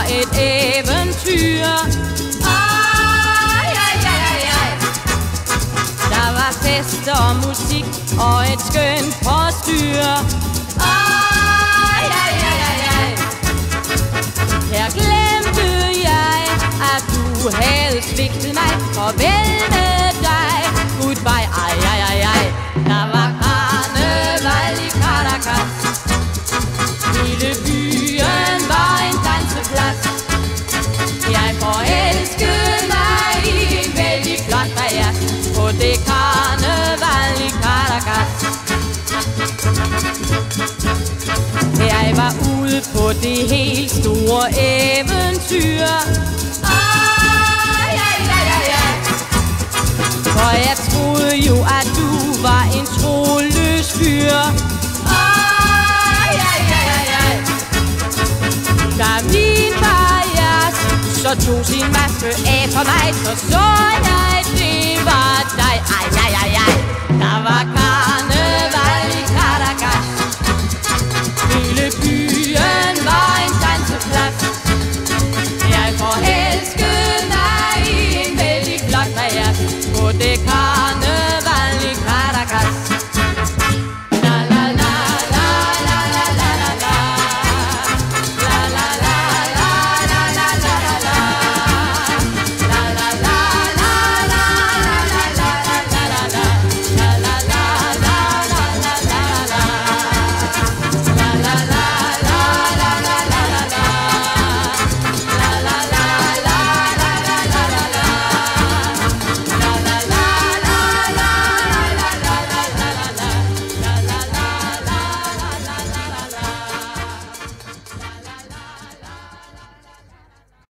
var et eventyr. Der var fest og musik og et skønt forstyr. Her glemte jeg, at du havde svigtet mig. Farvel med dig, goodbye, Der var karneval i Caracas. Hele byen var en danseplads. Jeg forelskede mig i en vældig flot bajas på det karneval i Caracas. Jeg var ude på det helt store eventyr. For jeg troede jo, at du var en troløs fyr. Da min bajas så tog sin maske af for mig, så jeg, det var dig. Der var karneval i Caracas. Hele byen var en danseplads. Jeg forelskede mig i en vældig flot bajas på det karneval.